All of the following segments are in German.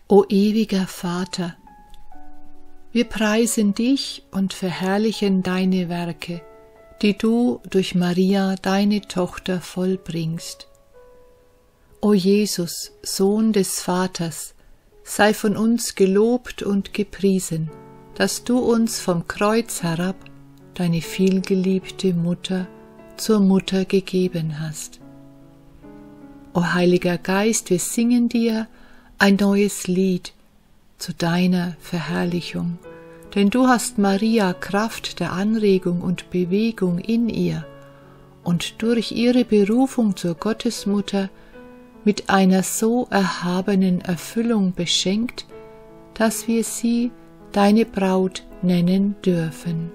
O ewiger Vater, wir preisen dich und verherrlichen deine Werke, die du durch Maria, deine Tochter, vollbringst. O Jesus, Sohn des Vaters, sei von uns gelobt und gepriesen, dass du uns vom Kreuz herab, deine vielgeliebte Mutter, zur Mutter gegeben hast. O Heiliger Geist, wir singen dir ein neues Lied zu deiner Verherrlichung, denn du hast Maria Kraft der Anregung und Bewegung in ihr und durch ihre Berufung zur Gottesmutter mit einer so erhabenen Erfüllung beschenkt, dass wir sie deine Braut nennen dürfen.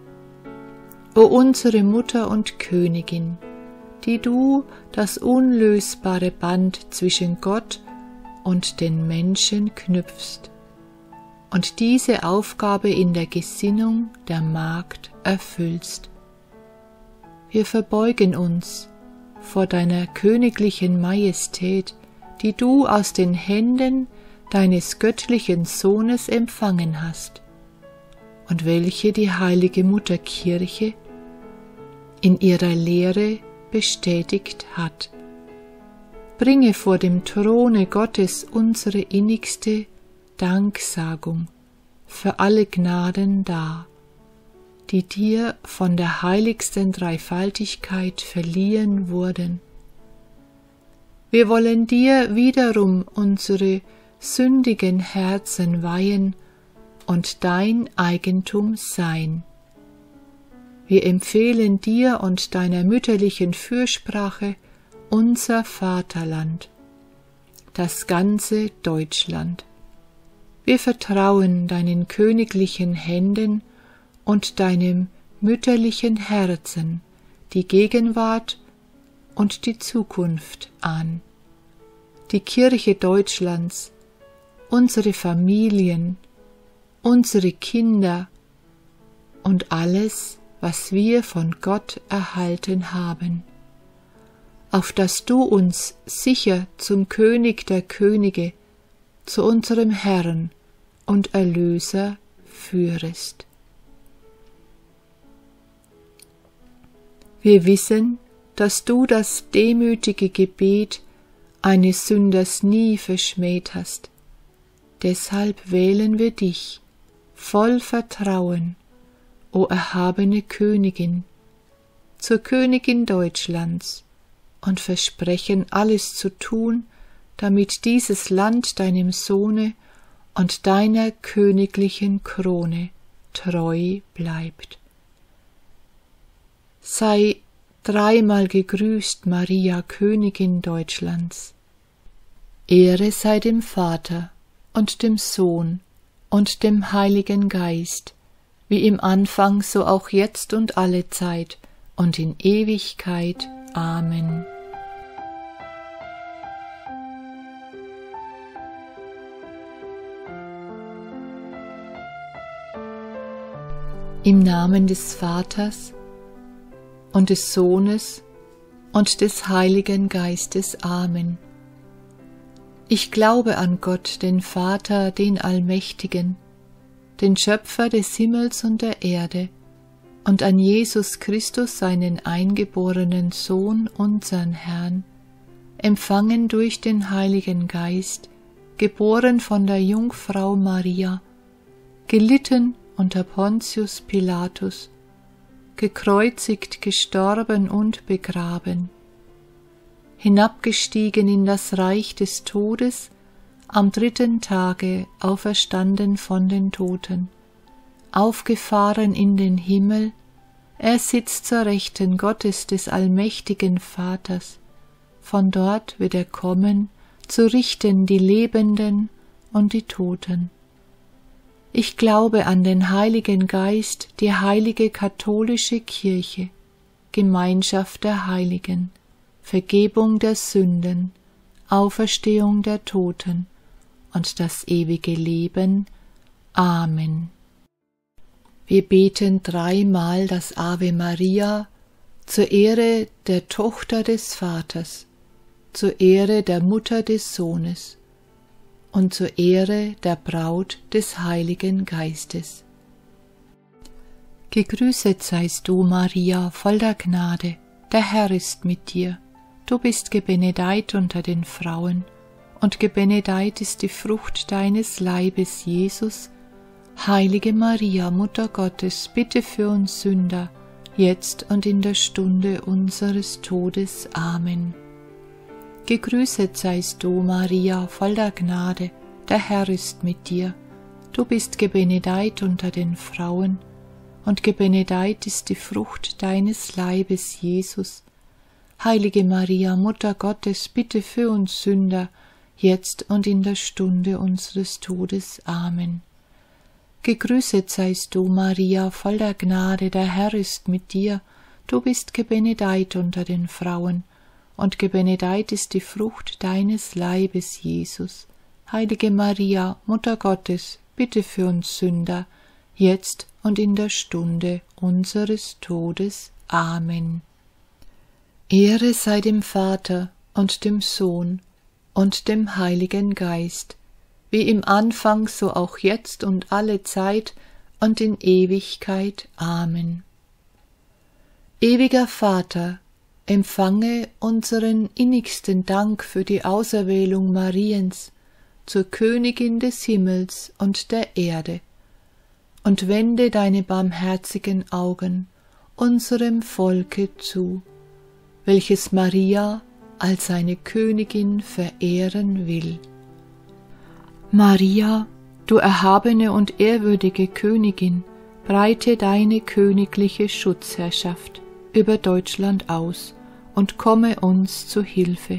O unsere Mutter und Königin, die du das unlösbare Band zwischen Gott und den Menschen knüpfst und diese Aufgabe in der Gesinnung der Magd erfüllst. Wir verbeugen uns vor deiner königlichen Majestät, die du aus den Händen deines göttlichen Sohnes empfangen hast und welche die heilige Mutter Kirche in ihrer Lehre bestätigt hat. Bringe vor dem Throne Gottes unsere innigste Danksagung für alle Gnaden dar, die dir von der heiligsten Dreifaltigkeit verliehen wurden. Wir wollen dir wiederum unsere sündigen Herzen weihen und dein Eigentum sein. Wir empfehlen dir und deiner mütterlichen Fürsprache unser Vaterland, das ganze Deutschland. Wir vertrauen deinen königlichen Händen und deinem mütterlichen Herzen die Gegenwart und die Zukunft an. Die Kirche Deutschlands, unsere Familien, unsere Kinder und alles, was wir von Gott erhalten haben, auf dass du uns sicher zum König der Könige, zu unserem Herrn und Erlöser führest. Wir wissen, dass du das demütige Gebet eines Sünders nie verschmäht hast. Deshalb wählen wir dich voll Vertrauen, o erhabene Königin, zur Königin Deutschlands und versprechen alles zu tun, damit dieses Land deinem Sohne und deiner königlichen Krone treu bleibt. Sei dreimal gegrüßt, Maria, Königin Deutschlands. Ehre sei dem Vater und dem Sohn und dem Heiligen Geist, wie im Anfang, so auch jetzt und alle Zeit und in Ewigkeit. Amen. Im Namen des Vaters und des Sohnes und des Heiligen Geistes. Amen. Ich glaube an Gott, den Vater, den Allmächtigen, den Schöpfer des Himmels und der Erde, und an Jesus Christus, seinen eingeborenen Sohn, unseren Herrn, empfangen durch den Heiligen Geist, geboren von der Jungfrau Maria, gelitten unter Pontius Pilatus, gekreuzigt, gestorben und begraben, hinabgestiegen in das Reich des Todes, am 3. Tage auferstanden von den Toten, aufgefahren in den Himmel, er sitzt zur Rechten Gottes des allmächtigen Vaters, von dort wird er kommen, zu richten die Lebenden und die Toten. Ich glaube an den Heiligen Geist, die heilige katholische Kirche, Gemeinschaft der Heiligen, Vergebung der Sünden, Auferstehung der Toten und das ewige Leben. Amen. Wir beten dreimal das Ave Maria zur Ehre der Tochter des Vaters, zur Ehre der Mutter des Sohnes und zur Ehre der Braut des Heiligen Geistes. Gegrüßet seist du, Maria, voll der Gnade, der Herr ist mit dir. Du bist gebenedeit unter den Frauen, und gebenedeit ist die Frucht deines Leibes, Jesus. Heilige Maria, Mutter Gottes, bitte für uns Sünder, jetzt und in der Stunde unseres Todes. Amen. Gegrüßet seist du, Maria, voll der Gnade, der Herr ist mit dir. Du bist gebenedeit unter den Frauen, und gebenedeit ist die Frucht deines Leibes, Jesus. Heilige Maria, Mutter Gottes, bitte für uns Sünder, jetzt und in der Stunde unseres Todes. Amen. Gegrüßet seist du, Maria, voll der Gnade, der Herr ist mit dir. Du bist gebenedeit unter den Frauen, und gebenedeit ist die Frucht deines Leibes, Jesus. Heilige Maria, Mutter Gottes, bitte für uns Sünder, jetzt und in der Stunde unseres Todes. Amen. Ehre sei dem Vater und dem Sohn und dem Heiligen Geist, wie im Anfang, so auch jetzt und alle Zeit und in Ewigkeit. Amen. Ewiger Vater, empfange unseren innigsten Dank für die Auserwählung Mariens zur Königin des Himmels und der Erde, und wende deine barmherzigen Augen unserem Volke zu, welches Maria als seine Königin verehren will. Maria, du erhabene und ehrwürdige Königin, breite deine königliche Schutzherrschaft über Deutschland aus und komme uns zu Hilfe.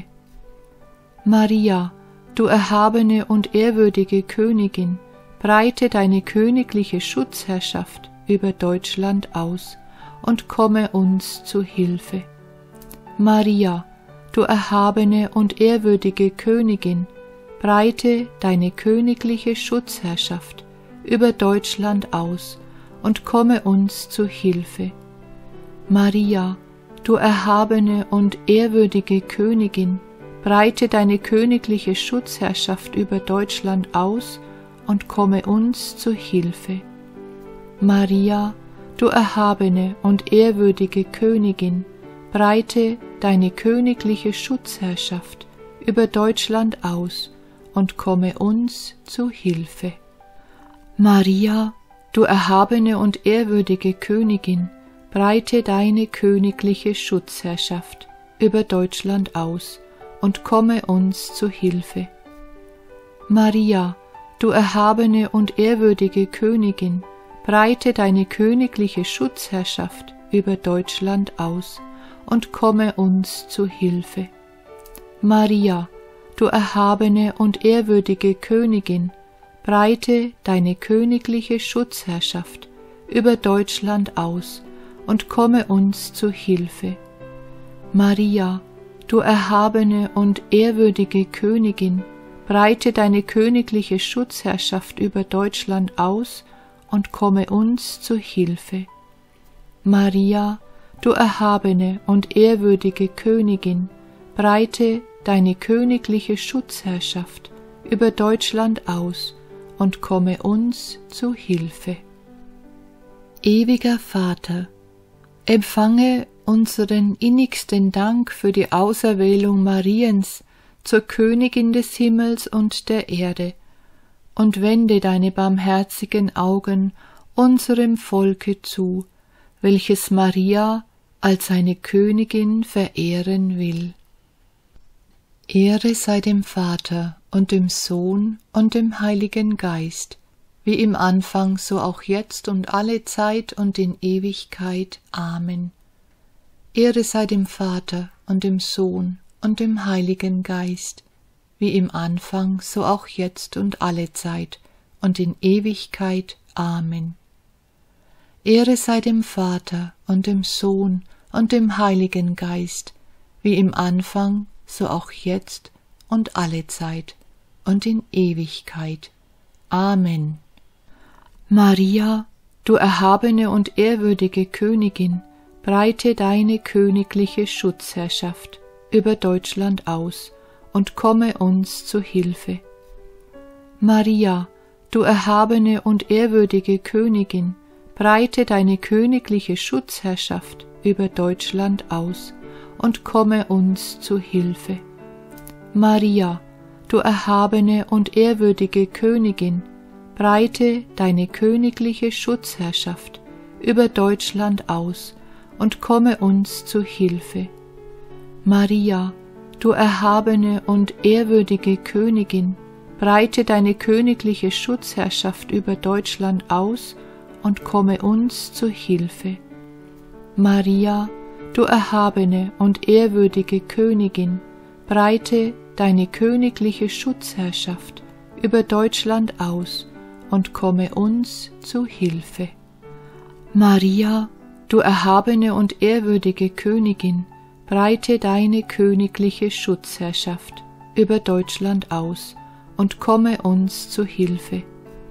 Maria, du erhabene und ehrwürdige Königin, breite deine königliche Schutzherrschaft über Deutschland aus und komme uns zu Hilfe. Maria, du erhabene und ehrwürdige Königin, breite deine königliche Schutzherrschaft über Deutschland aus und komme uns zu Hilfe. Maria, du erhabene und ehrwürdige Königin, breite deine königliche Schutzherrschaft über Deutschland aus und komme uns zu Hilfe. Maria, du erhabene und ehrwürdige Königin, breite deine königliche Schutzherrschaft über Deutschland aus und komme uns zu Hilfe. Maria, du erhabene und ehrwürdige Königin, breite deine königliche Schutzherrschaft über Deutschland aus und komme uns zu Hilfe. Maria, du erhabene und ehrwürdige Königin, breite deine königliche Schutzherrschaft über Deutschland aus und komme uns zu Hilfe. Maria, du erhabene und ehrwürdige Königin, breite deine königliche Schutzherrschaft über Deutschland aus und komme uns zu Hilfe. Maria, du erhabene und ehrwürdige Königin, breite deine königliche Schutzherrschaft über Deutschland aus und komme uns zu Hilfe. Maria, du erhabene und ehrwürdige Königin, breite deine königliche Schutzherrschaft über Deutschland aus und komme uns zu Hilfe. Ewiger Vater, empfange unseren innigsten Dank für die Auserwählung Mariens zur Königin des Himmels und der Erde und wende deine barmherzigen Augen unserem Volke zu, welches Maria als seine Königin verehren will. Ehre sei dem Vater und dem Sohn und dem Heiligen Geist, wie im Anfang, so auch jetzt und alle Zeit und in Ewigkeit. Amen. Ehre sei dem Vater und dem Sohn und dem Heiligen Geist, wie im Anfang, so auch jetzt und alle Zeit und in Ewigkeit. Amen. Ehre sei dem Vater und dem Sohn und dem Heiligen Geist, wie im Anfang, so auch jetzt und alle Zeit und in Ewigkeit. Amen. Maria, du erhabene und ehrwürdige Königin, breite deine königliche Schutzherrschaft über Deutschland aus und komme uns zu Hilfe. Maria, du erhabene und ehrwürdige Königin, breite deine königliche Schutzherrschaft über Deutschland aus und komme uns zu Hilfe. Maria, du erhabene und ehrwürdige Königin, breite deine königliche Schutzherrschaft über Deutschland aus und komme uns zu Hilfe. Maria, du erhabene und ehrwürdige Königin, breite deine königliche Schutzherrschaft über Deutschland aus und komme uns zu Hilfe. Maria, du erhabene und ehrwürdige Königin, breite deine königliche Schutzherrschaft über Deutschland aus und komme uns zu Hilfe. Maria, du erhabene und ehrwürdige Königin, breite deine königliche Schutzherrschaft über Deutschland aus und komme uns zu Hilfe.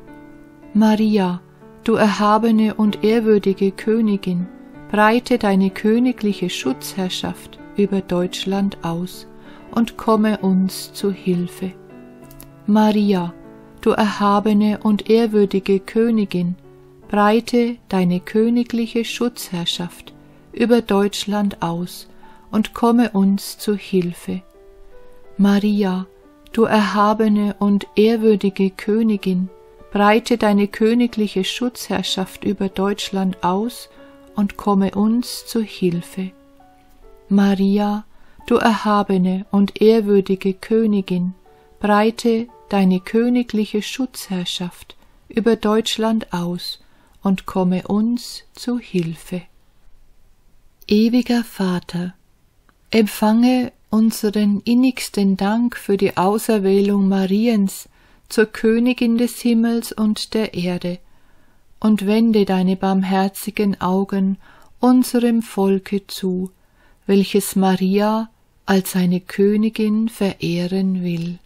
Maria, du erhabene und ehrwürdige Königin, breite deine königliche Schutzherrschaft über Deutschland aus und komme uns zu Hilfe. Maria, du erhabene und ehrwürdige Königin, breite deine königliche Schutzherrschaft über Deutschland aus und komme uns zu Hilfe. Maria, du erhabene und ehrwürdige Königin, breite deine königliche Schutzherrschaft über Deutschland aus und komme uns zu Hilfe. Maria, du erhabene und ehrwürdige Königin, breite deine königliche Schutzherrschaft über Deutschland aus und komme uns zu Hilfe. Ewiger Vater, empfange unseren innigsten Dank für die Auserwählung Mariens zur Königin des Himmels und der Erde und wende deine barmherzigen Augen unserem Volke zu, welches Maria als seine Königin verehren will.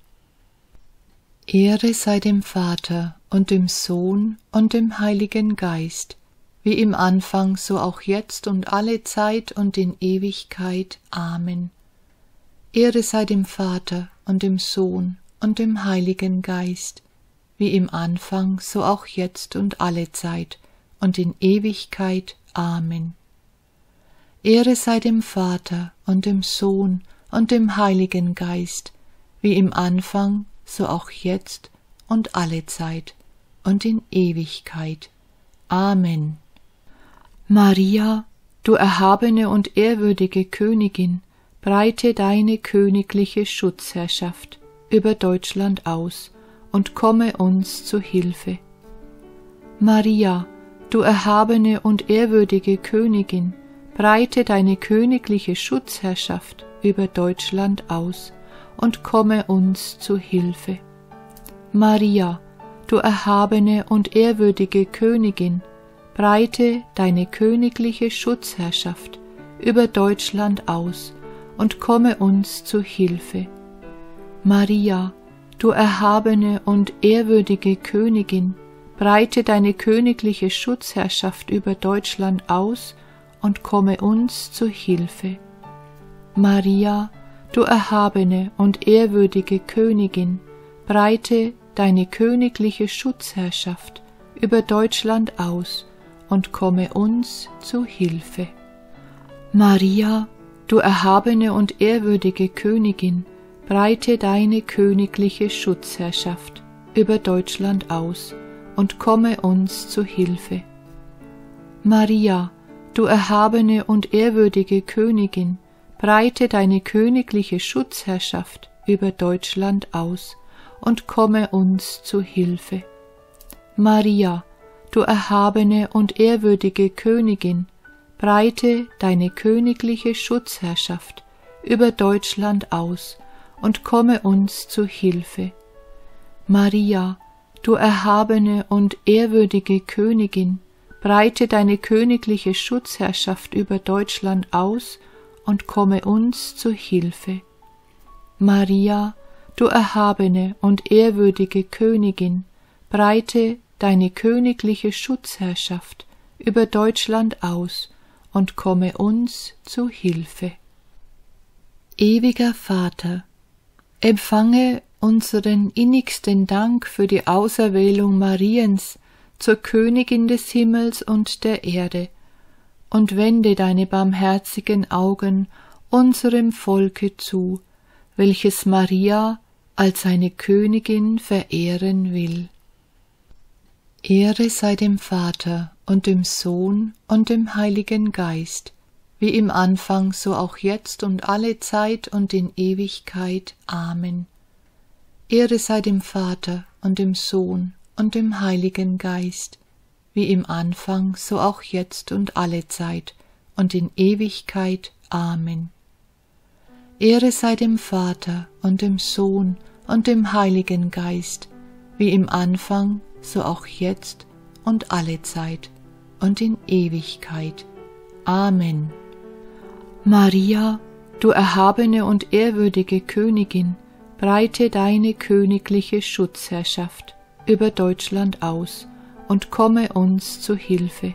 Ehre sei dem Vater und dem Sohn und dem Heiligen Geist, wie im Anfang, so auch jetzt und alle Zeit und in Ewigkeit. Amen. Ehre sei dem Vater und dem Sohn und dem Heiligen Geist, wie im Anfang, so auch jetzt und alle Zeit und in Ewigkeit. Amen. Ehre sei dem Vater und dem Sohn und dem Heiligen Geist, wie im Anfang, so auch jetzt und alle Zeit und in Ewigkeit. Amen. Maria, du erhabene und ehrwürdige Königin, breite deine königliche Schutzherrschaft über Deutschland aus und komme uns zu Hilfe. Maria, du erhabene und ehrwürdige Königin, breite deine königliche Schutzherrschaft über Deutschland aus und komme uns zu Hilfe. Maria, du erhabene und ehrwürdige Königin, breite deine königliche Schutzherrschaft über Deutschland aus und komme uns zu Hilfe. Maria, du erhabene und ehrwürdige Königin, breite deine königliche Schutzherrschaft über Deutschland aus und komme uns zu Hilfe. Maria, du erhabene und ehrwürdige Königin, breite deine königliche Schutzherrschaft über Deutschland aus und komme uns zu Hilfe. Maria, du erhabene und ehrwürdige Königin, breite deine königliche Schutzherrschaft über Deutschland aus und komme uns zu Hilfe. Maria, du erhabene und ehrwürdige Königin, breite deine königliche Schutzherrschaft über Deutschland aus und komme uns zu Hilfe. Maria, du erhabene und ehrwürdige Königin, breite deine königliche Schutzherrschaft über Deutschland aus und komme uns zu Hilfe. Maria, du erhabene und ehrwürdige Königin, breite deine königliche Schutzherrschaft über Deutschland aus und komme uns zu Hilfe. Maria, du erhabene und ehrwürdige Königin, breite deine königliche Schutzherrschaft über Deutschland aus und komme uns zu Hilfe. Ewiger Vater, empfange unseren innigsten Dank für die Auserwählung Mariens zur Königin des Himmels und der Erde, und wende deine barmherzigen Augen unserem Volke zu, welches Maria als seine Königin verehren will. Ehre sei dem Vater und dem Sohn und dem Heiligen Geist, wie im Anfang, so auch jetzt und alle Zeit und in Ewigkeit. Amen. Ehre sei dem Vater und dem Sohn und dem Heiligen Geist, wie im Anfang, so auch jetzt und alle Zeit und in Ewigkeit. Amen. Ehre sei dem Vater und dem Sohn und dem Heiligen Geist, wie im Anfang, so auch jetzt und alle Zeit und in Ewigkeit. Amen. Maria, du erhabene und ehrwürdige Königin, breite deine königliche Schutzherrschaft über Deutschland aus und komme uns zu Hilfe.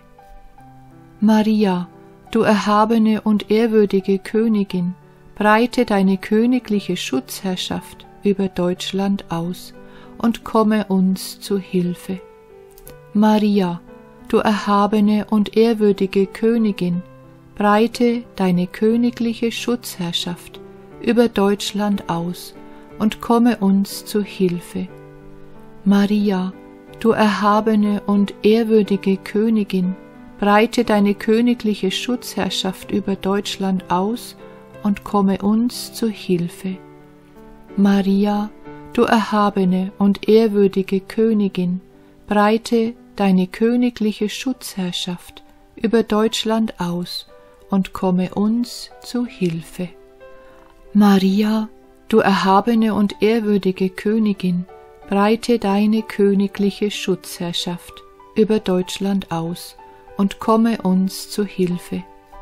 Maria, du erhabene und ehrwürdige Königin, breite deine königliche Schutzherrschaft über Deutschland aus und komme uns zu Hilfe. Maria, du erhabene und ehrwürdige Königin, breite deine königliche Schutzherrschaft über Deutschland aus und komme uns zu Hilfe. Maria, du erhabene und ehrwürdige Königin, breite deine königliche Schutzherrschaft über Deutschland aus und komme uns zu Hilfe. Maria, du erhabene und ehrwürdige Königin, breite deine königliche Schutzherrschaft über Deutschland aus und komme uns zu Hilfe. Maria, du erhabene und ehrwürdige Königin, breite deine königliche Schutzherrschaft über Deutschland aus und komme uns zu Hilfe.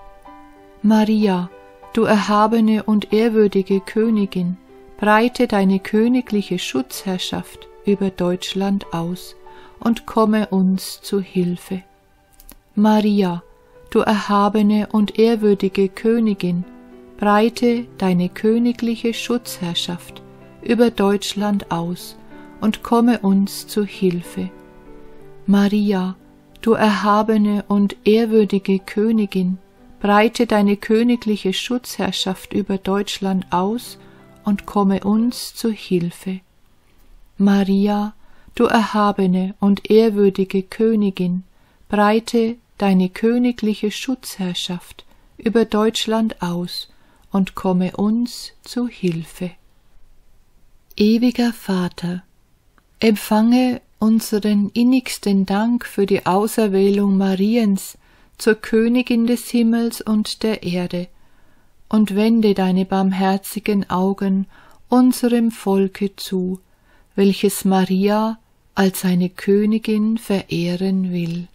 Maria, du erhabene und ehrwürdige Königin, breite deine königliche Schutzherrschaft über Deutschland aus und komme uns zu Hilfe. Maria, du erhabene und ehrwürdige Königin, breite deine königliche Schutzherrschaft über Deutschland aus und komme uns zu Hilfe. Maria, du erhabene und ehrwürdige Königin, breite deine königliche Schutzherrschaft über Deutschland aus und komme uns zu Hilfe. Maria, du erhabene und ehrwürdige Königin, breite deine königliche Schutzherrschaft über Deutschland aus und komme uns zu Hilfe. Ewiger Vater, empfange unseren innigsten Dank für die Auserwählung Mariens zur Königin des Himmels und der Erde und wende deine barmherzigen Augen unserem Volke zu, welches Maria als seine Königin verehren will.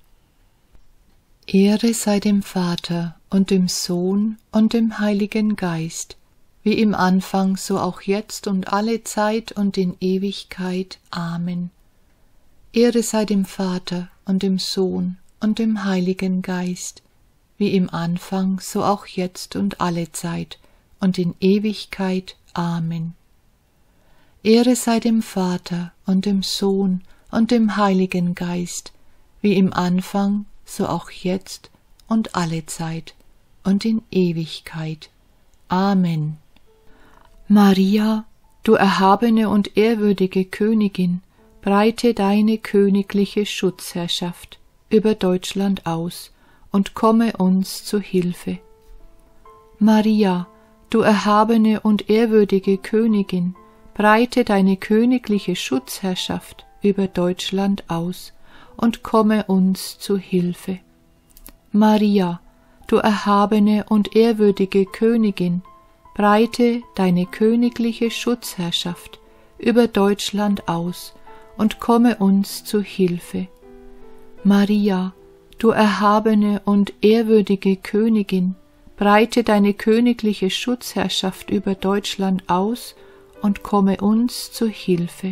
Ehre sei dem Vater und dem Sohn und dem Heiligen Geist, wie im Anfang, so auch jetzt und alle Zeit und in Ewigkeit. Amen. Ehre sei dem Vater und dem Sohn und dem Heiligen Geist, wie im Anfang, so auch jetzt und alle Zeit und in Ewigkeit. Amen. Ehre sei dem Vater und dem Sohn und dem Heiligen Geist, wie im Anfang, so auch jetzt und alle Zeit und in Ewigkeit. Amen. Maria, du erhabene und ehrwürdige Königin, breite deine königliche Schutzherrschaft über Deutschland aus und komme uns zu Hilfe. Maria, du erhabene und ehrwürdige Königin, breite deine königliche Schutzherrschaft über Deutschland aus und komme uns zu Hilfe. Maria, du erhabene und ehrwürdige Königin, breite deine königliche Schutzherrschaft über Deutschland aus und komme uns zu Hilfe. Maria, du erhabene und ehrwürdige Königin, breite deine königliche Schutzherrschaft über Deutschland aus und komme uns zu Hilfe.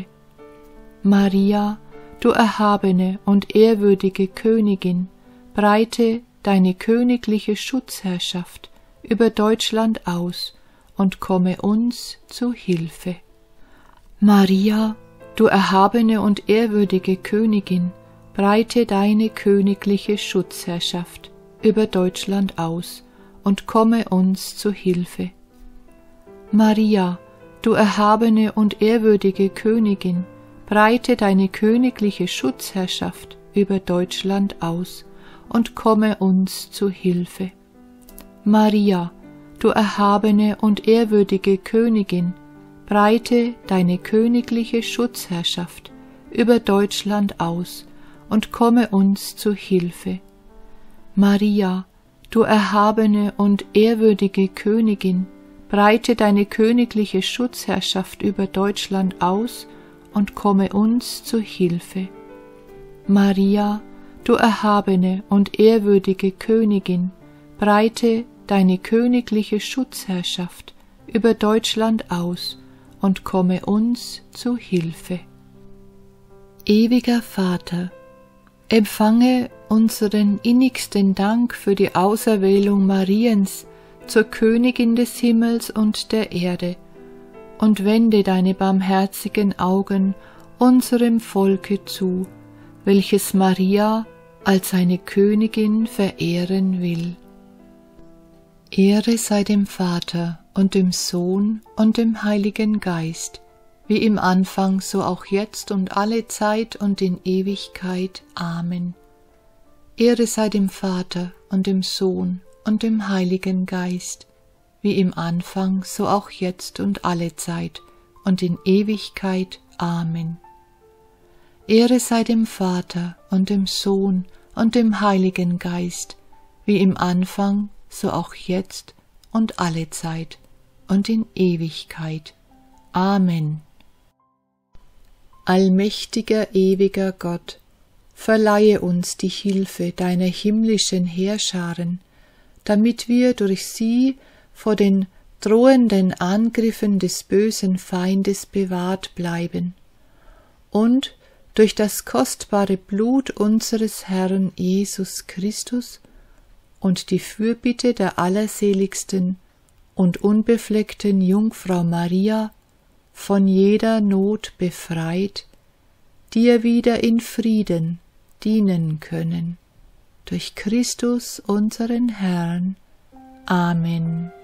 Maria, du erhabene und ehrwürdige Königin, breite deine königliche Schutzherrschaft über Deutschland aus und komme uns zu Hilfe. Maria, du erhabene und ehrwürdige Königin, breite deine königliche Schutzherrschaft über Deutschland aus und komme uns zu Hilfe. Maria, du erhabene und ehrwürdige Königin, breite deine königliche Schutzherrschaft über Deutschland aus und komme uns zu Hilfe. Maria, du erhabene und ehrwürdige Königin, breite deine königliche Schutzherrschaft über Deutschland aus und komme uns zu Hilfe. Maria, du erhabene und ehrwürdige Königin, breite deine königliche Schutzherrschaft über Deutschland aus und komme uns zu Hilfe. Maria, du erhabene und ehrwürdige Königin, breite deine königliche Schutzherrschaft über Deutschland aus und komme uns zu Hilfe. Ewiger Vater, empfange unseren innigsten Dank für die Auserwählung Mariens zur Königin des Himmels und der Erde und wende deine barmherzigen Augen unserem Volke zu, welches Maria als seine Königin verehren will. Ehre sei dem Vater und dem Sohn und dem Heiligen Geist, wie im Anfang, so auch jetzt und alle Zeit und in Ewigkeit. Amen. Ehre sei dem Vater und dem Sohn und dem Heiligen Geist, wie im Anfang, so auch jetzt und alle Zeit und in Ewigkeit. Amen. Ehre sei dem Vater und dem Sohn und dem Heiligen Geist, wie im Anfang, so auch jetzt und alle Zeit und in Ewigkeit. Amen. Allmächtiger, ewiger Gott, verleihe uns die Hilfe deiner himmlischen Heerscharen, damit wir durch sie vor den drohenden Angriffen des bösen Feindes bewahrt bleiben und durch das kostbare Blut unseres Herrn Jesus Christus und die Fürbitte der allerseligsten und unbefleckten Jungfrau Maria von jeder Not befreit, dir wieder in Frieden dienen können. Durch Christus unseren Herrn. Amen.